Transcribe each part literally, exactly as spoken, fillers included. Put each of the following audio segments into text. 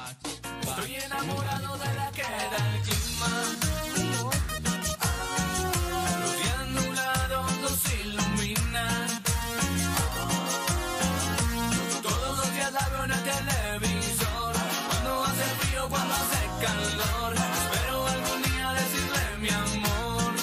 Estoy enamorado de la que da el clima. Los días nublados nos iluminan. Todos los días la veo en el televisor. Cuando hace frío, cuando hace calor. Espero algún día decirle mi amor.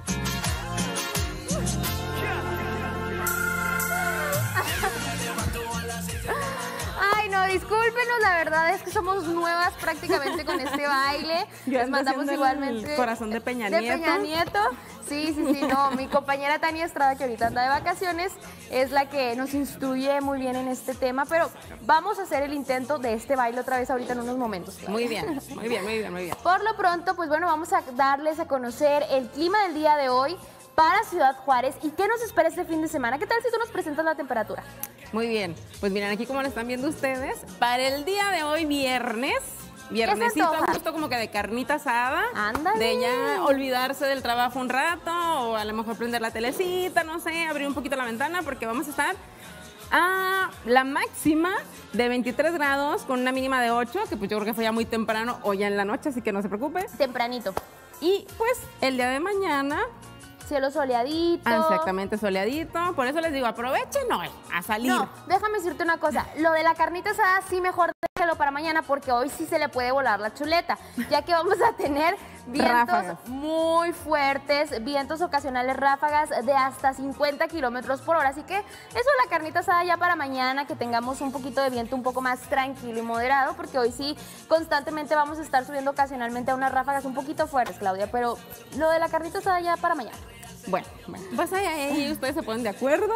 Ay, no, discúlpenos, la verdad es que somos nuevas prácticamente con este baile. Les mandamos igualmente el corazón de Peña de Nieto. Peña Nieto. Sí, sí, sí, no, mi compañera Tania Estrada, que ahorita anda de vacaciones, es la que nos instruye muy bien en este tema, pero vamos a hacer el intento de este baile otra vez ahorita en unos momentos. Claro. Muy bien, muy bien, muy bien, muy bien. Por lo pronto, pues bueno, vamos a darles a conocer el clima del día de hoy para Ciudad Juárez y qué nos espera este fin de semana. ¿Qué tal si tú nos presentas la temperatura? Muy bien, pues miren aquí como lo están viendo ustedes, para el día de hoy viernes, viernesito justo como que de carnita asada, Ándale. De ya olvidarse del trabajo un rato o a lo mejor prender la telecita, no sé, abrir un poquito la ventana porque vamos a estar a la máxima de veintitrés grados con una mínima de ocho, que pues yo creo que fue ya muy temprano o ya en la noche, así que no se preocupe. Tempranito. Y pues el día de mañana... Cielo soleadito. Ah, exactamente, soleadito. Por eso les digo, aprovechen hoy a salir. No, déjame decirte una cosa. Lo de la carnita asada sí mejor déjalo para mañana porque hoy sí se le puede volar la chuleta, ya que vamos a tener vientos ráfagas muy fuertes, vientos ocasionales, ráfagas de hasta cincuenta kilómetros por hora. Así que eso, la carnita asada ya para mañana, que tengamos un poquito de viento un poco más tranquilo y moderado, porque hoy sí constantemente vamos a estar subiendo ocasionalmente a unas ráfagas un poquito fuertes, Claudia, pero lo de la carnita asada ya para mañana. Bueno, bueno, pues ahí, ahí ustedes se ponen de acuerdo.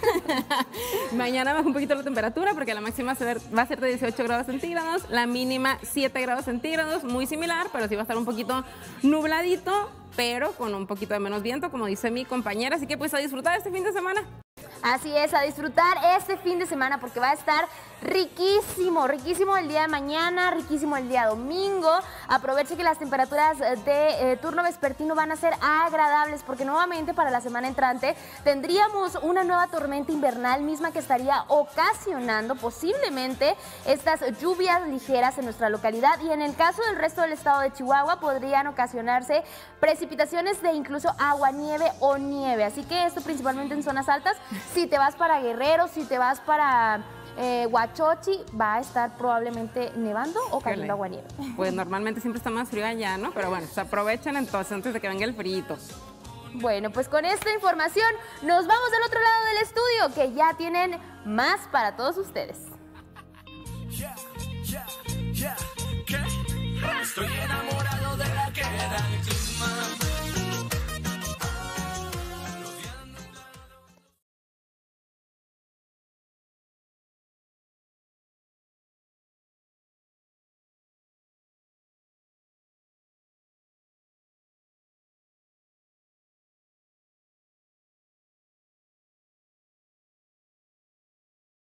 Mañana baja un poquito la temperatura porque la máxima va a ser de dieciocho grados centígrados, la mínima siete grados centígrados, muy similar, pero sí va a estar un poquito nubladito, pero con un poquito de menos viento, como dice mi compañera. Así que pues a disfrutar este fin de semana. Así es, a disfrutar este fin de semana porque va a estar riquísimo, riquísimo el día de mañana, riquísimo el día domingo. Aproveche que las temperaturas de eh, turno vespertino van a ser agradables porque nuevamente para la semana entrante tendríamos una nueva tormenta invernal misma que estaría ocasionando posiblemente estas lluvias ligeras en nuestra localidad, y en el caso del resto del estado de Chihuahua podrían ocasionarse precipitaciones de incluso agua, nieve o nieve. Así que esto principalmente en zonas altas. Si te vas para Guerrero, si te vas para eh, Huachochi, va a estar probablemente nevando o cayendo aguanieve. Pues normalmente siempre está más frío allá, ¿no? Pero bueno, se aprovechan entonces antes de que venga el frío. Bueno, pues con esta información nos vamos al otro lado del estudio, que ya tienen más para todos ustedes.